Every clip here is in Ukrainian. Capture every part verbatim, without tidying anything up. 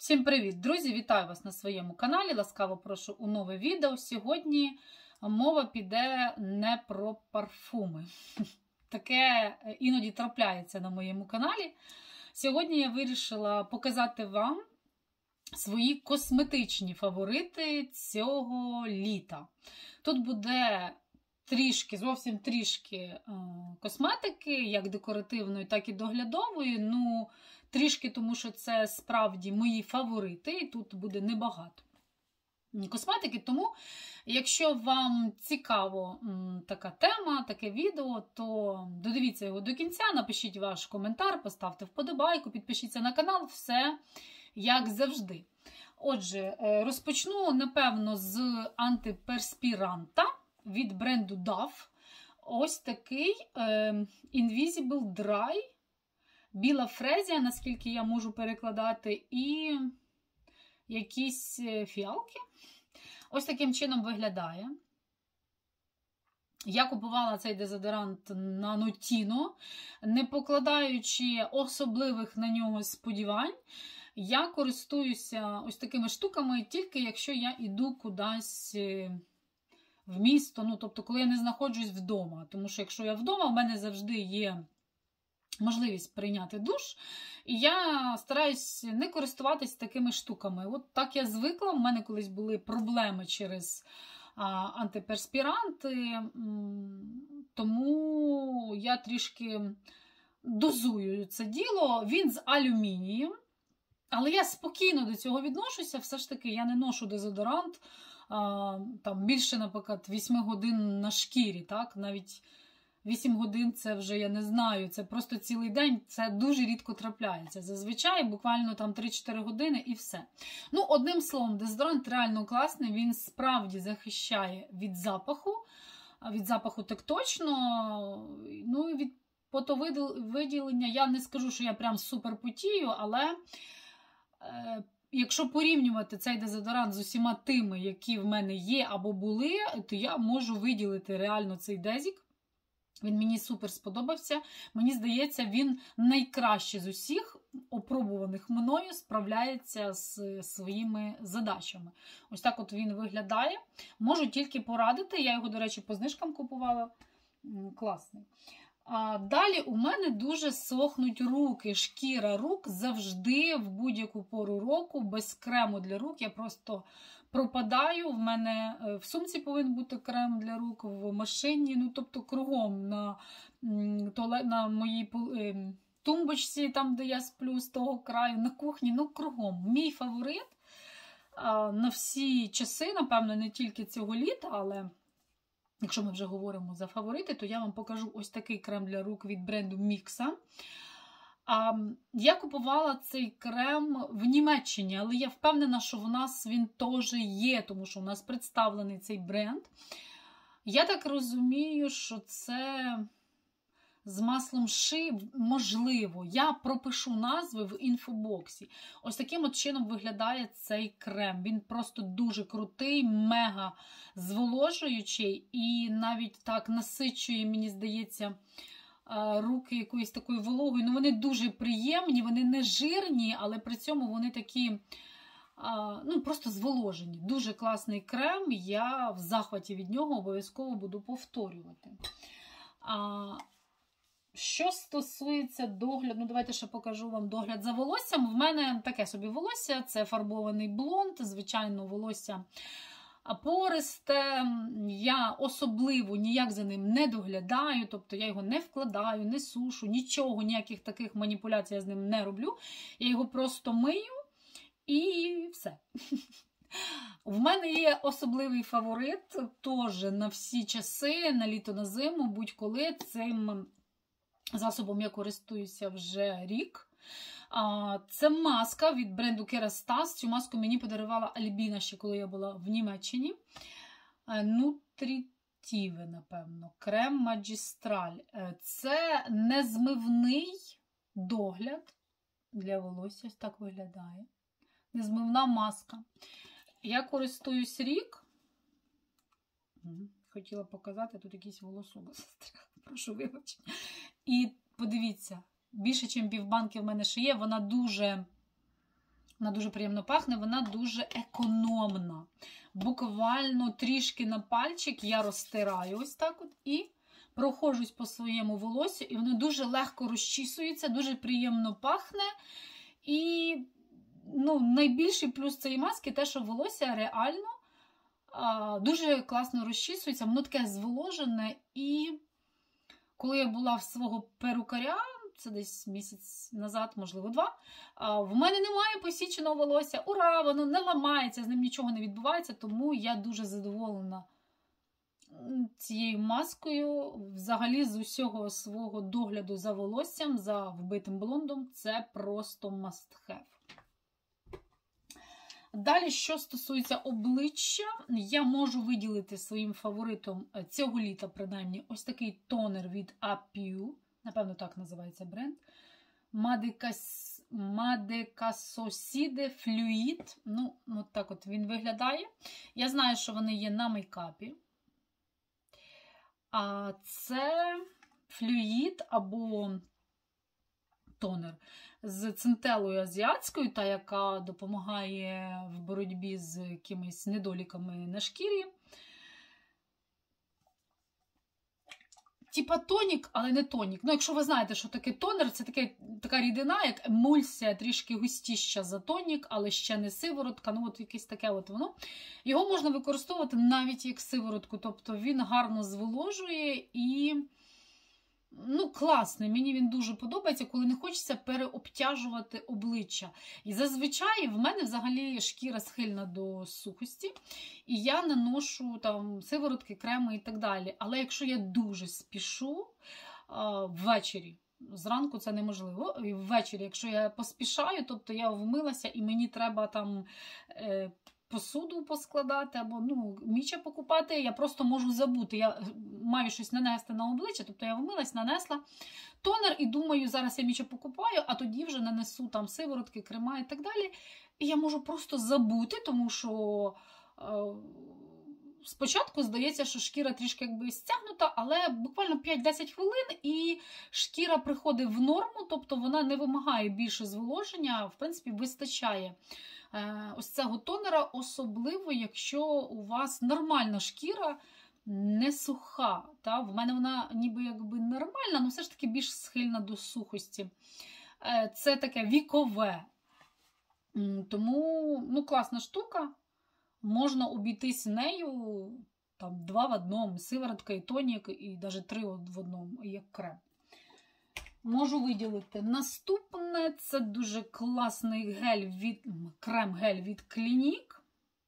Всім привіт, друзі! Вітаю вас на своєму каналі. Ласкаво прошу у нове відео. Сьогодні мова піде не про парфуми. Таке іноді трапляється на моєму каналі. Сьогодні я вирішила показати вам свої косметичні фаворити цього літа. Тут буде трішки, зовсім трішки косметики, як декоративної, так і доглядової. Ну, трішки, тому що це справді мої фаворити, і тут буде небагато косметики. Тому, якщо вам цікаво така тема, таке відео, то додивіться його до кінця, напишіть ваш коментар, поставте вподобайку, підпишіться на канал, все як завжди. Отже, розпочну, напевно, з антиперспіранта від бренду Dove. Ось такий Invisible Dry. Біла фрезія, наскільки я можу перекладати, і якісь фіалки. Ось таким чином виглядає. Я купувала цей дезодорант на Notino, не покладаючи особливих на нього сподівань. Я користуюся ось такими штуками тільки якщо я йду кудись в місто, ну, тобто, коли я не знаходжусь вдома. Тому що якщо я вдома, в мене завжди є можливість прийняти душ, і я стараюсь не користуватись такими штуками. От так я звикла, в мене колись були проблеми через а, антиперспіранти, тому я трішки дозую це діло. Він з алюмінієм, але я спокійно до цього відношуся, все ж таки я не ношу дезодорант а, там більше, наприклад, вісім годин на шкірі, так, навіть вісім годин це вже, я не знаю, це просто цілий день, це дуже рідко трапляється. Зазвичай буквально там три-чотири години і все. Ну, одним словом, дезодорант реально класний, він справді захищає від запаху, від запаху так точно, ну і від потовиділення. Я не скажу, що я прям супер потію, але е, якщо порівнювати цей дезодорант з усіма тими, які в мене є або були, то я можу виділити реально цей дезік. Він мені супер сподобався. Мені здається, він найкраще з усіх опробуваних мною справляється з своїми задачами. Ось так от він виглядає. Можу тільки порадити. Я його, до речі, по знижкам купувала. Класний. А далі у мене дуже сохнуть руки. Шкіра рук завжди в будь-яку пору року без крему для рук. Я просто пропадаю, в мене в сумці повинен бути крем для рук, в машині, ну, тобто кругом на, на моїй тумбочці, там, де я сплю, з того краю, на кухні, ну, кругом. Мій фаворит на всі часи, напевно, не тільки цього літа, але якщо ми вже говоримо за фаворити, то я вам покажу ось такий крем для рук від бренду Mixa. А, я купувала цей крем в Німеччині, але я впевнена, що в нас він теж є, тому що у нас представлений цей бренд. Я так розумію, що це з маслом ши, можливо. Я пропишу назви в інфобоксі. Ось таким от чином виглядає цей крем. Він просто дуже крутий, мега зволожуючий і навіть так насичує, мені здається, руки якоюсь такою вологою. Ну, вони дуже приємні, вони не жирні, але при цьому вони такі, ну, просто зволожені. Дуже класний крем, я в захваті від нього обов'язково буду повторювати. Що стосується догляду, ну, давайте ще покажу вам догляд за волоссям. В мене таке собі волосся, це фарбований блонд, звичайно, волосся пористе, я особливо ніяк за ним не доглядаю, тобто я його не вкладаю, не сушу, нічого, ніяких таких маніпуляцій я з ним не роблю. Я його просто мию і все. В мене є особливий фаворит, теж на всі часи, на літо, на зиму, будь-коли. Цим засобом я користуюся вже рік. Це маска від бренду Kerastase. Цю маску мені подарувала Альбіна ще, коли я була в Німеччині. Nutritive, напевно. Крем Магістраль. Це незмивний догляд для волосся. Ось так виглядає. Незмивна маска. Я користуюсь рік. Хотіла показати, тут якийсь волосок застряг. Прошу вибачення. І подивіться. Більше, ніж півбанки в мене ще є. Вона дуже Вона дуже приємно пахне, вона дуже економна. Буквально трішки на пальчик я розтираю ось так от і проходжусь по своєму волосю, і воно дуже легко розчісується, дуже приємно пахне. І ну, найбільший плюс цієї маски те, що волосся реально а, дуже класно розчісується, воно таке зволожене. І коли я була в свого перукаря, це десь місяць назад, можливо, два, а, в мене немає посіченого волосся. Ура, воно не ламається, з ним нічого не відбувається, тому я дуже задоволена цією маскою. Взагалі, з усього свого догляду за волоссям, за вбитим блондом, це просто must have. Далі, що стосується обличчя, я можу виділити своїм фаворитом цього літа, принаймні, ось такий тонер від Apiu. Напевно, так називається бренд. Madecasoside Fluid. Ну, от так от він виглядає. Я знаю, що вони є на мейкапі. А це флюїд або тонер з центелою азіатською, та яка допомагає в боротьбі з якимись недоліками на шкірі. Типа тонік, але не тонік. Ну, якщо ви знаєте, що таке тонер, це таке, така рідина, як емульсія, трішки густіща за тонік, але ще не сиворотка. Ну, от якесь таке от воно. Його можна використовувати навіть як сиворотку. Тобто він гарно зволожує і, ну, класний. Мені він дуже подобається, коли не хочеться переобтяжувати обличчя. І зазвичай в мене взагалі шкіра схильна до сухості. І я наношу там сиворотки, креми і так далі. Але якщо я дуже спішу а, ввечері, зранку це неможливо, і ввечері, якщо я поспішаю, тобто я вмилася і мені треба там е, посуду поскладати або ну, міча покупати, я просто можу забути. Я маю щось нанести на обличчя, тобто я вмилась, нанесла тонер і думаю, зараз я міча покупаю, а тоді вже нанесу там сиворотки, крема і так далі. І я можу просто забути, тому що спочатку здається, що шкіра трішки якби стягнута, але буквально п'ять-десять хвилин і шкіра приходить в норму, тобто вона не вимагає більше зволоження, в принципі, вистачає ось цього тонера, особливо, якщо у вас нормальна шкіра, не суха. Та? В мене вона ніби якби нормальна, але все ж таки більш схильна до сухості. Це таке вікове. Тому, ну, класна штука. Можна обійтись нею там, два в одному, сиворотка і тонік, і навіть три в одному, як крем. Можу виділити. Наступне – це дуже класний гель від, крем-гель від Clinique.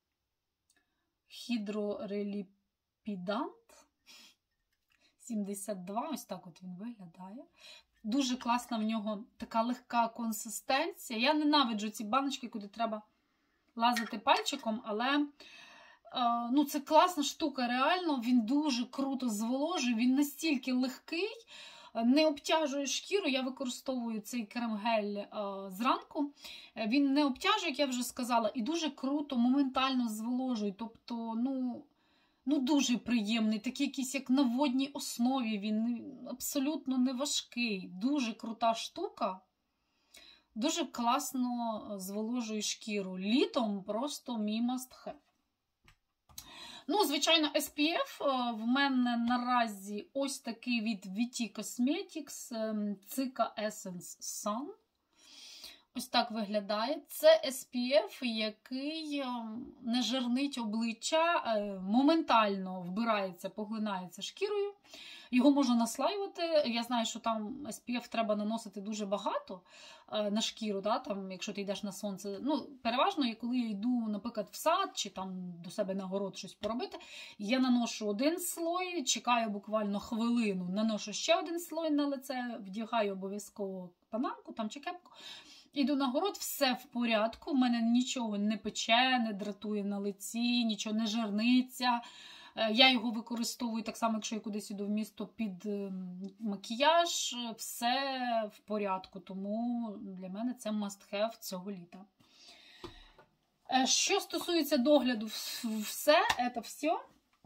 Hydrorelipidant сімдесят два, ось так от він виглядає. Дуже класна в нього така легка консистенція. Я ненавиджу ці баночки, куди треба лазити пальчиком, але е, ну, це класна штука, реально, він дуже круто зволожує, він настільки легкий, не обтяжує шкіру. Я використовую цей крем-гель е, зранку. Він не обтяжує, як я вже сказала, і дуже круто, моментально зволожує. Тобто, ну, ну дуже приємний, такий якийсь як на водній основі, він абсолютно не важкий, дуже крута штука. Дуже класно зволожує шкіру. Літом просто мій must have. Ну, звичайно, ес пі еф в мене наразі ось такий від ві ті Cosmetics Cica Essence Sun. Ось так виглядає. Це ес пі еф, який не жирнить обличчя, моментально вбирається, поглинається шкірою. Його можна наслаювати. Я знаю, що там ес пі еф треба наносити дуже багато на шкіру, да? Там, якщо ти йдеш на сонце. Ну, переважно, коли я йду, наприклад, в сад чи там до себе на город щось поробити, я наношу один слой, чекаю буквально хвилину, наношу ще один слой на лице, вдягаю обов'язково панамку там, чи кепку. Іду на город, все в порядку, в мене нічого не пече, не дратує на лиці, нічого не жирниться. Я його використовую так само, якщо я кудись іду в місто під макіяж, все в порядку, тому для мене це must have цього літа. Що стосується догляду, все, це все.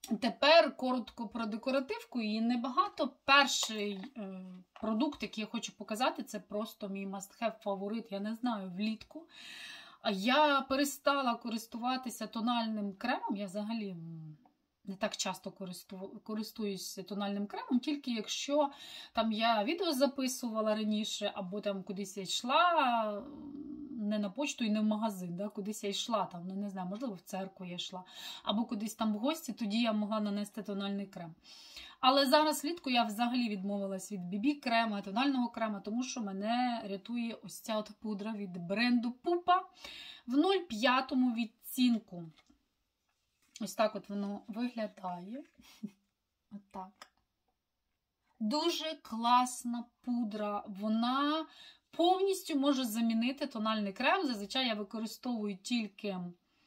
Тепер коротко про декоративку, її небагато. Перший е, продукт, який я хочу показати, це просто мій must-have фаворит, я не знаю, влітку. Я перестала користуватися тональним кремом, я взагалі не так часто користу... користуюся тональним кремом, тільки якщо там я відео записувала раніше, або там кудись я йшла, не на почту і не в магазин, да, кудись я йшла, там, ну, не знаю, можливо, в церкву я йшла, або кудись там в гості, тоді я могла нанести тональний крем. Але зараз влітку я взагалі відмовилась від бі бі-крема, тонального крема, тому що мене рятує ось ця от пудра від бренду Pupa в нуль п'ять відтінку. Ось так от воно виглядає. Отак. Дуже класна пудра. Вона повністю може замінити тональний крем. Зазвичай я використовую тільки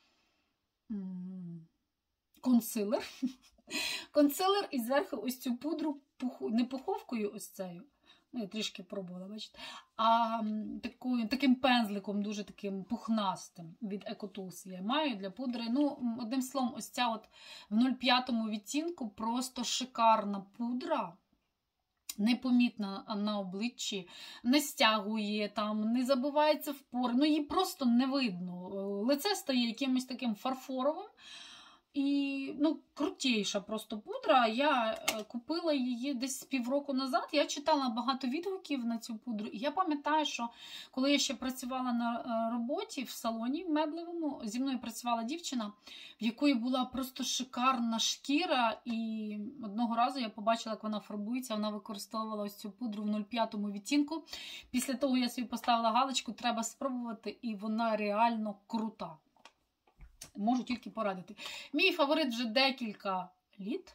консилер. Консилер і зверху ось цю пудру, не пуховкою ось цею, ну, я трішки пробувала, бачите, а такою, таким пензликом, дуже таким пухнастим від EcoTools я маю для пудри. Ну, одним словом, ось ця от в нуль п'ять відтінку просто шикарна пудра. Непомітна на обличчі, не стягує, там, не забивається в пори, ну її просто не видно. Лице стає якимось таким фарфоровим. І, ну, крутейша просто пудра. Я купила її десь півроку назад. Я читала багато відгуків на цю пудру. І я пам'ятаю, що коли я ще працювала на роботі в салоні меблевому, зі мною працювала дівчина, в якої була просто шикарна шкіра. І одного разу я побачила, як вона фарбується. Вона використовувала ось цю пудру в нуль п'ять відтінку. Після того я собі поставила галочку, треба спробувати. І вона реально крута. Можу тільки порадити. Мій фаворит вже декілька літ.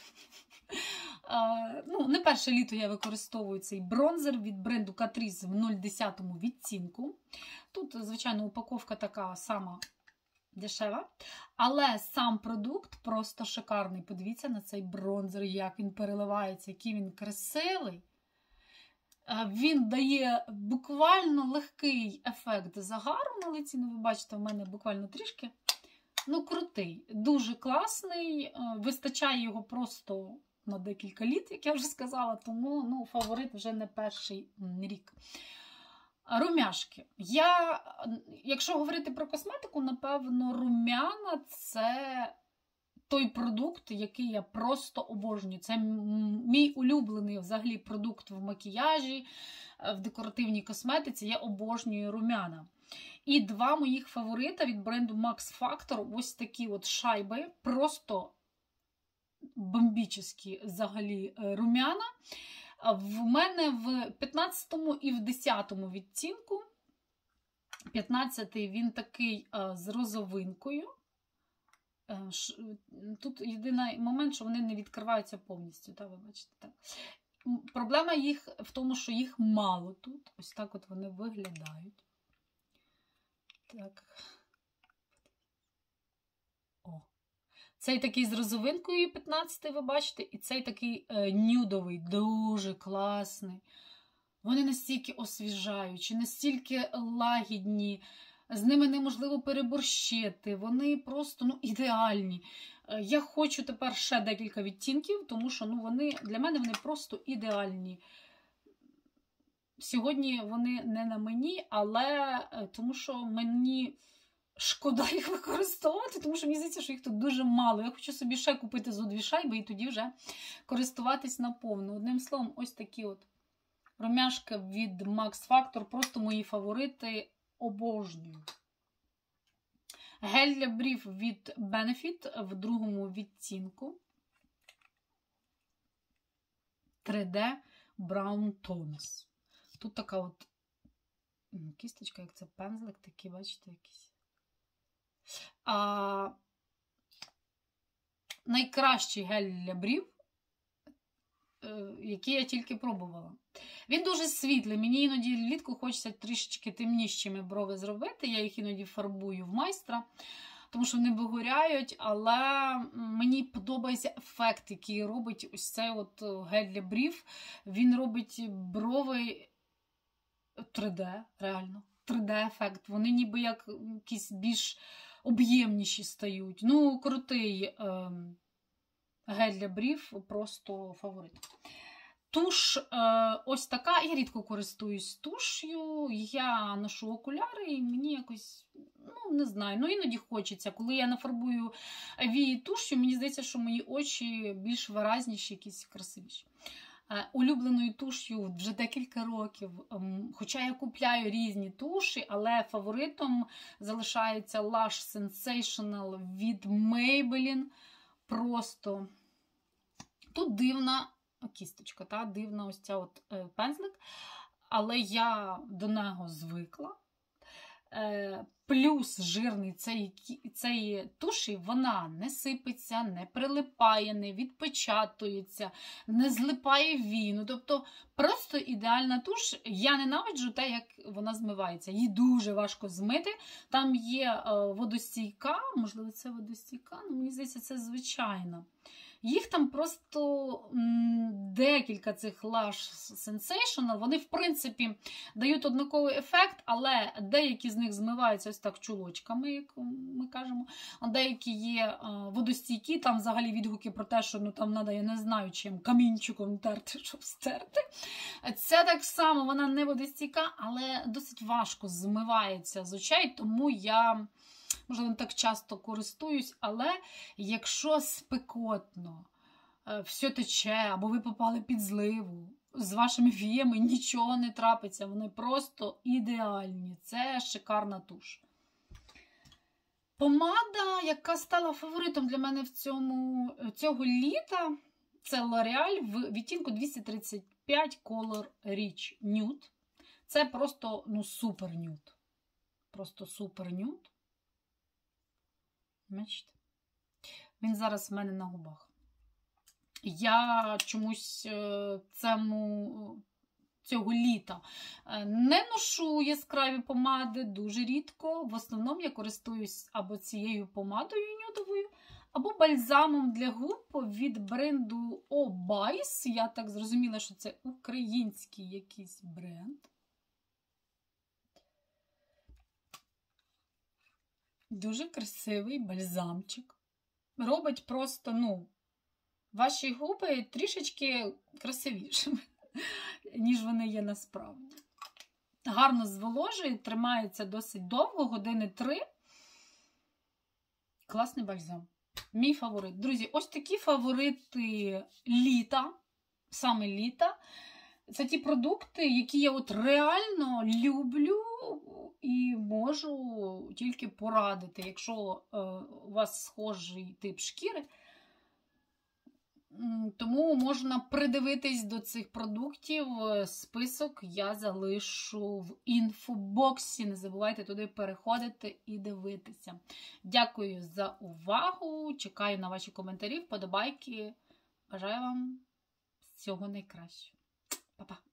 Ну, не перше літо я використовую цей бронзер від бренду Catrice в нуль десять відтінку. Тут, звичайно, упаковка така сама дешева. Але сам продукт просто шикарний. Подивіться на цей бронзер, як він переливається, який він красивий. Він дає буквально легкий ефект загару на лиці. Ну, ви бачите, в мене буквально трішки. Ну, крутий, дуже класний. Вистачає його просто на декілька літ, як я вже сказала. Тому, ну, фаворит вже не перший рік. Румяшки. Я, якщо говорити про косметику, напевно, румяна – це той продукт, який я просто обожнюю. Це мій улюблений взагалі продукт в макіяжі, в декоративній косметиці. Я обожнюю румяна. І два моїх фаворита від бренду Max Factor. Ось такі от шайби. Просто бомбічні взагалі румяна. В мене в п'ятнадцятому і в десятому відтінку. п'ятнадцятий він такий з розовинкою. Тут єдиний момент, що вони не відкриваються повністю. Так, ви бачите, так. Проблема їх в тому, що їх мало тут. Ось так от вони виглядають. Так. О. Цей такий з розовинкою п'ятнадцятий, ви бачите, і цей такий е, нюдовий, дуже класний. Вони настільки освіжаючі, настільки лагідні, з ними неможливо переборщити, вони просто, ну, ідеальні. Е, я хочу тепер ще декілька відтінків, тому що, ну, вони, для мене вони просто ідеальні. Сьогодні вони не на мені, але тому що мені шкода їх використовувати, тому що мені здається, що їх тут дуже мало. Я хочу собі ще купити зо дві шайби і тоді вже користуватись наповну. Одним словом, ось такі от румяшки від Max Factor, просто мої фаворити, обожнюю. Гель для брів від Benefit в другому відтінку. три де Brown Tones. Тут така от кісточка, як це пензлик, такий, бачите, якийсь. А, найкращий гель для брів, який я тільки пробувала. Він дуже світлий. Мені іноді влітку хочеться трішечки темнішими брови зробити. Я їх іноді фарбую в майстра, тому що вони вигоряють, але мені подобається ефект, який робить ось цей от гель для брів. Він робить брови три де, реально. три де-ефект. Вони ніби як якісь більш об'ємніші стають. Ну, крутий, е, гель для брів просто фаворит. Туш е, ось така. Я рідко користуюсь туш'ю. Я ношу окуляри і мені якось, ну, не знаю, ну іноді хочеться. Коли я нафарбую вії туш'ю, мені здається, що мої очі більш виразніші, якісь красивіші. Е, улюбленою туш'ю вже декілька років. Ем, хоча я купляю різні туші, але фаворитом залишається Lush Sensational від Maybelline. Просто тут дивна кісточка, та, дивна ось ця от е, пензлик, але я до нього звикла. Е, плюс жирний цієї цей туші, вона не сипеться, не прилипає, не відпечатується, не злипає віну. Тобто просто ідеальна туш. Я ненавиджу те, як вона змивається. Її дуже важко змити. Там є е, водостійка, можливо, це водостійка, ну, мені здається, це звичайна. Їх там просто м, декілька цих Lush Sensational, вони, в принципі, дають однаковий ефект, але деякі з них змиваються ось так чулочками, як ми кажемо, а деякі є а, водостійкі, там взагалі відгуки про те, що ну, там треба, я не знаю, чим камінчиком терти, щоб стерти. Це так само, вона не водостійка, але досить важко змивається з очей, тому я... Можливо, не так часто користуюсь, але якщо спекотно, все тече, або ви попали під зливу, з вашими віями нічого не трапиться, вони просто ідеальні. Це шикарна туш. Помада, яка стала фаворитом для мене в цьому, цього літа, це L'Oreal в відтінку двісті тридцять п'ять Color Rich Nude. Це просто, ну, супер нюд. Просто супер нюд. Бачите? Він зараз в мене на губах. Я чомусь цьому, цього літа не ношу яскраві помади, дуже рідко. В основному я користуюсь або цією помадою нюдовою, або бальзамом для губ від бренду Obais. Я так зрозуміла, що це український якийсь бренд. Дуже красивий бальзамчик. Робить просто, ну, ваші губи трішечки красивішими, ніж вони є насправді. Гарно зволожує, тримається досить довго, години три. Класний бальзам. Мій фаворит. Друзі, ось такі фаворити літа, саме літа. Це ті продукти, які я от реально люблю і можу тільки порадити, якщо е, у вас схожий тип шкіри. Тому можна придивитись до цих продуктів. Список я залишу в інфобоксі. Не забувайте туди переходити і дивитися. Дякую за увагу. Чекаю на ваші коментарі, вподобайки. Бажаю вам всього найкращого. Па-па!